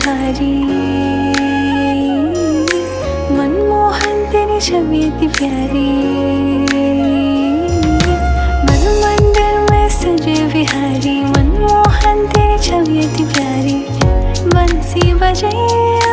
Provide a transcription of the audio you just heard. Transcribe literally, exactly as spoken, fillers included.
बिहारी। मनमोहन तेरी छवि इतनी प्यारी, मन मंदिर में सजे बिहारी। मनमोहन तेरी छवि इतनी प्यारी, बंसी बजैया